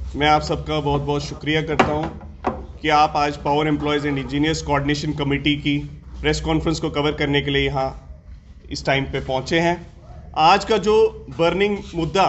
मैं आप सबका बहुत बहुत शुक्रिया करता हूं कि आप आज power employees and engineers coordination committee की प्रेस कॉन्फ्रेंस को कवर करने के लिए यहाँ इस टाइम पे पहुँचे हैं। आज का जो बर्निंग मुद्दा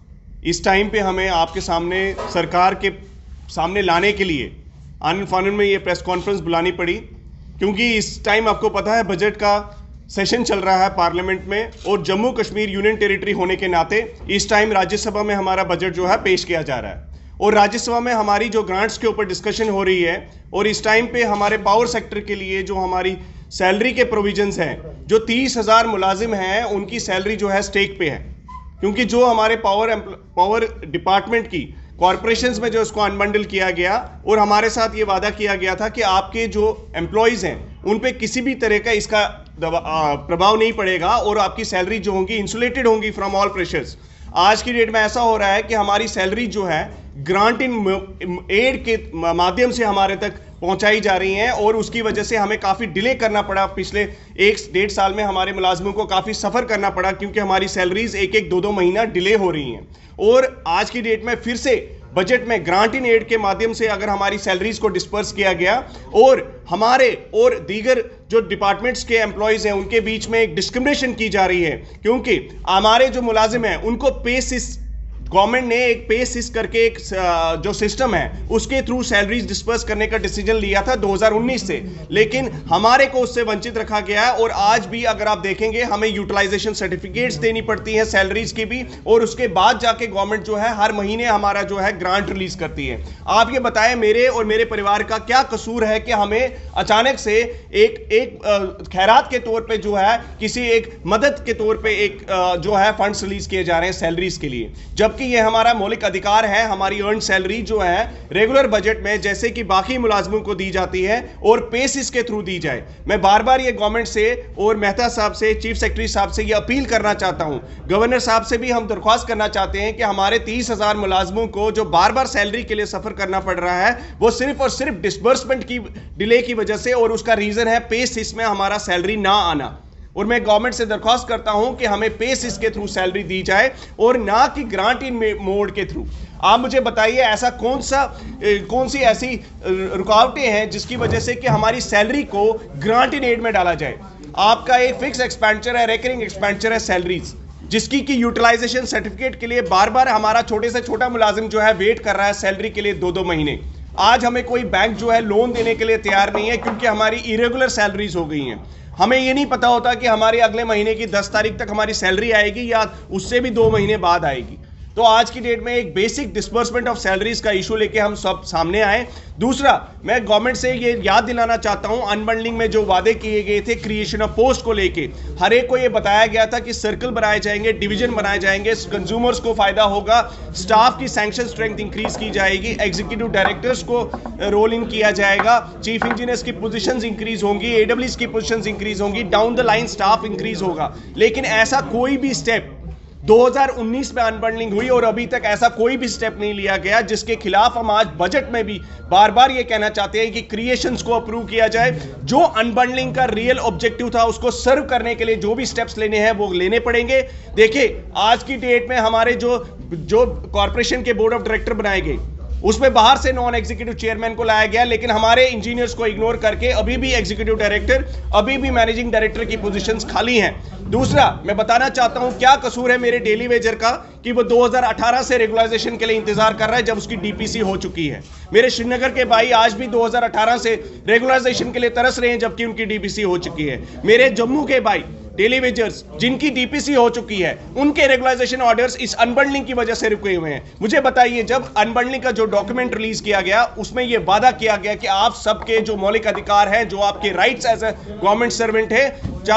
इस टाइम पे हमें आपके सामने सरकार के सामने लाने के लिए आनन फानन में ये प्रेस कॉन्फ्रेंस बुलानी पड़ी, क्योंकि इस टाइम आपको पता है बजट का सेशन चल रहा है पार्लियामेंट में और जम्मू कश्मीर यूनियन टेरिटरी होने के नाते इस टाइम राज्यसभा में हमारा बजट जो है पेश किया जा रहा है और राज्यसभा में हमारी जो ग्रांट्स के ऊपर डिस्कशन हो रही है और इस टाइम पे हमारे पावर सेक्टर के लिए जो हमारी सैलरी के प्रोविजंस हैं, जो 30,000 मुलाजिम हैं उनकी सैलरी जो है स्टेक पे है, क्योंकि जो हमारे पावर डिपार्टमेंट की कॉरपोरेशंस में जो इसको अनबंडल किया गया और हमारे साथ ये वादा किया गया था कि आपके जो एम्प्लॉयज़ हैं उन पे किसी भी तरह का इसका प्रभाव नहीं पड़ेगा और आपकी सैलरी जो होंगी इंसुलेटेड होंगी फ्रॉम ऑल प्रेशर्स। आज की डेट में ऐसा हो रहा है कि हमारी सैलरी जो है ग्रांट इन एड के माध्यम से हमारे तक पहुंचाई जा रही हैं और उसकी वजह से हमें काफ़ी डिले करना पड़ा। पिछले 1-1.5 साल में हमारे मुलाजमों को काफ़ी सफ़र करना पड़ा क्योंकि हमारी सैलरीज 1-2 महीना डिले हो रही हैं। और आज की डेट में फिर से बजट में ग्रांट इन एड के माध्यम से अगर हमारी सैलरीज को डिस्पर्स किया गया और हमारे और दीगर जो डिपार्टमेंट्स के एम्प्लॉयज़ हैं उनके बीच में एक डिस्क्रिमिनेशन की जा रही है, क्योंकि हमारे जो मुलाजिम हैं उनको पे सिस गवर्नमेंट ने एक पे सिस करके एक जो सिस्टम है उसके थ्रू सैलरीज डिस्पर्स करने का डिसीजन लिया था 2019 से, लेकिन हमारे को उससे वंचित रखा गया है। और आज भी अगर आप देखेंगे हमें यूटिलाइजेशन सर्टिफिकेट्स देनी पड़ती हैं सैलरीज की भी, और उसके बाद जाके गवर्नमेंट जो है हर महीने हमारा जो है ग्रांट रिलीज करती है। आप ये बताएं मेरे और मेरे परिवार का क्या कसूर है कि हमें अचानक से एक खैरात के तौर पर जो है किसी एक मदद के तौर पर एक जो है फंड्स रिलीज किए जा रहे हैं सैलरीज के लिए, जबकि ये हमारा मौलिक अधिकार है। हमारी अर्न सैलरी जो है रेगुलर बजट में जैसे कि बाकी मुलाजमों को दी जाती है और पेसिस के थ्रू दी जाए। मैं बार बार ये गवर्नमेंट से और मेहता साहब से, चीफ सेक्रेटरी साहब से ये अपील करना चाहता हूं, गवर्नर साहब से भी हम दरख्वास्त करना चाहते हैं कि हमारे 30,000 मुलाजमों को जो बार बार सैलरी के लिए सफर करना पड़ रहा है वो सिर्फ और सिर्फ डिसबर्समेंट की डिले की वजह से, और उसका रीजन है पेसिस में हमारा सैलरी ना आना। और मैं गवर्नमेंट से दरख्वास्त करता हूं कि हमें पेसिस के थ्रू सैलरी दी जाए और ना कि ग्रांट इन मोड के थ्रू। आप मुझे बताइए ऐसा कौन सी ऐसी रुकावटें हैं जिसकी वजह से कि हमारी सैलरी को ग्रांट इन एड में डाला जाए। आपका एक फिक्स एक्सपेंडिचर है, रेकरिंग एक्सपेंडिचर है सैलरीज, जिसकी की यूटिलाइजेशन सर्टिफिकेट के लिए बार बार हमारा छोटे से छोटा मुलाजिम जो है वेट कर रहा है सैलरी के लिए 2-2 महीने। आज हमें कोई बैंक जो है लोन देने के लिए तैयार नहीं है क्योंकि हमारी इरेगुलर सैलरीज हो गई हैं। हमें ये नहीं पता होता कि हमारे अगले महीने की 10 तारीख तक हमारी सैलरी आएगी या उससे भी 2 महीने बाद आएगी। तो आज की डेट में एक बेसिक डिस्बर्समेंट ऑफ सैलरीज का इशू लेके हम सब सामने आए। दूसरा, मैं गवर्नमेंट से ये याद दिलाना चाहता हूं, अनबंडलिंग में जो वादे किए गए थे क्रिएशन ऑफ पोस्ट को लेके, हर एक को ये बताया गया था कि सर्कल बनाए जाएंगे, डिवीजन बनाए जाएंगे, कंज्यूमर्स को फायदा होगा, स्टाफ की सैंक्शन स्ट्रेंथ इंक्रीज की जाएगी, एग्जीक्यूटिव डायरेक्टर्स को रोल इन किया जाएगा, चीफ इंजीनियर्स की पोजीशंस इंक्रीज होंगी, एडब्ल्यूएस की पोजीशंस इंक्रीज होंगी, down the line staff increase होगा। लेकिन ऐसा कोई भी स्टेप 2019 में अनबंडलिंग हुई और अभी तक ऐसा कोई भी स्टेप नहीं लिया गया, जिसके खिलाफ हम आज बजट में भी बार बार ये कहना चाहते हैं कि क्रिएशंस को अप्रूव किया जाए। जो अनबंडलिंग का रियल ऑब्जेक्टिव था उसको सर्व करने के लिए जो भी स्टेप्स लेने हैं वो लेने पड़ेंगे। देखिए आज की डेट में हमारे जो कॉर्पोरेशन के बोर्ड ऑफ डायरेक्टर बनाए गए उसमें बाहर से नॉन एग्जीक्यूटिव चेयरमैन को लाया गया, लेकिन हमारे इंजीनियर्स को इग्नोर करके अभी भी एग्जीक्यूटिव डायरेक्टर, अभी भी मैनेजिंग डायरेक्टर की पोजीशंस खाली हैं। दूसरा, मैं बताना चाहता हूं क्या कसूर है मेरे डेली वेजर का कि वो 2018 से रेगुलाइजेशन के लिए इंतजार कर रहा है जब उसकी डीपीसी हो चुकी है। मेरे श्रीनगर के भाई आज भी 2018 से रेगुलाइजेशन के लिए तरस रहे हैं जबकि उनकी डीपीसी हो चुकी है। मेरे जम्मू के भाई डेली वेजर्स जिनकी डीपीसी हो चुकी है उनके रेगुलाइजेशन ऑर्डर्स इस अनबंडलिंग की वजह से रुके हुए हैं। मुझे बताइए, जब अनबंडलिंग का जो डॉक्यूमेंट रिलीज किया गया उसमें यह वादा किया गया कि आप सबके जो मौलिक अधिकार हैं, जो आपके rights as a government servant है,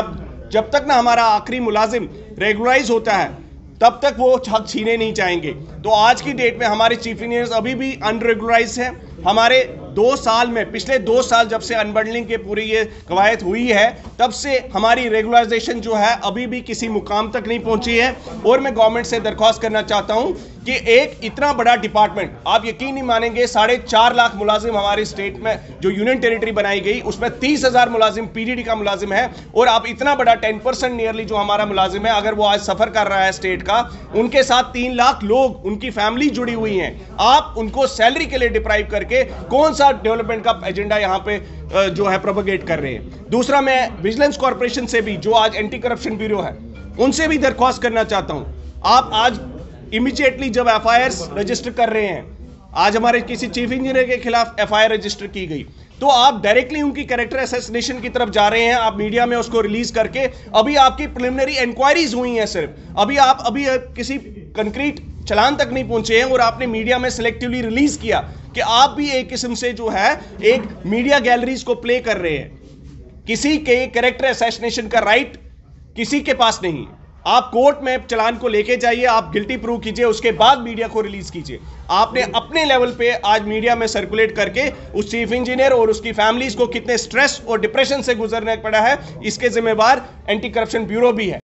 जब तक ना हमारा आखिरी मुलाजिम रेगुलाइज होता है तब तक वो हक छीने नहीं चाहेंगे। तो आज की डेट में हमारे चीफ इंजीनियर्स अभी भी अनरेगुलराइज हैं। हमारे 2 साल में, पिछले 2 साल जब से अनबंडलिंग के पूरी ये कवायद हुई है तब से हमारी रेगुलराइजेशन जो है अभी भी किसी मुकाम तक नहीं पहुंची है। और मैं गवर्नमेंट से दरख्वास्त करना चाहता हूं कि एक इतना बड़ा डिपार्टमेंट, आप यकीन नहीं मानेंगे, 4.5 लाख मुलाजिम हमारे स्टेट में जो यूनियन टेरिटरी बनाई गई उसमें 30,000 मुलाजिम पीडीडी का मुलाजिम है, और आप इतना बड़ा 10% नियरली जो हमारा मुलाजिम है, अगर वो आज सफर कर रहा है स्टेट का, उनके साथ 3 लाख लोग, उनकी फैमिली जुड़ी हुई हैं, आप उनको सैलरी के लिए डिप्राइव करके कौन सा डेवलपमेंट का एजेंडा यहां पे जो है प्रोपेगेट कर रहे हैं। दूसरा, मैं विजिलेंस कॉर्पोरेशन से भी, जो आज एंटी करप्शन ब्यूरो है, उनसे भी दरख्वास्त करना चाहता हूं, आप आज इमीडिएटली जब एफआईआर रजिस्टर कर रहे हैं, आज हमारे किसी चीफ इंजीनियर के खिलाफ एफआईआर रजिस्टर की गई, तो आप डायरेक्टली उनकी कैरेक्टर असैसिनेशन की तरफ जा रहे हैं, आप मीडिया में उसको रिलीज करके, अभी आपकी प्रिलिमिनरी इंक्वायरीज हुई हैं सिर्फ, अभी किसी कंक्रीट चलान तक नहीं पहुंचे हैं, और आपने मीडिया में सिलेक्टिवली रिलीज किया कि आप भी एक किस्म से जो है एक मीडिया गैलरीज को प्ले कर रहे हैं। किसी के कैरेक्टर असैसिनेशन का राइट किसी के पास नहीं। आप कोर्ट में चलान को लेके जाइए, आप गिल्टी प्रूव कीजिए, उसके बाद मीडिया को रिलीज कीजिए। आपने अपने लेवल पे आज मीडिया में सर्कुलेट करके उस चीफ इंजीनियर और उसकी फैमिलीज को कितने स्ट्रेस और डिप्रेशन से गुजरना पड़ा है, इसके जिम्मेवार एंटी करप्शन ब्यूरो भी है।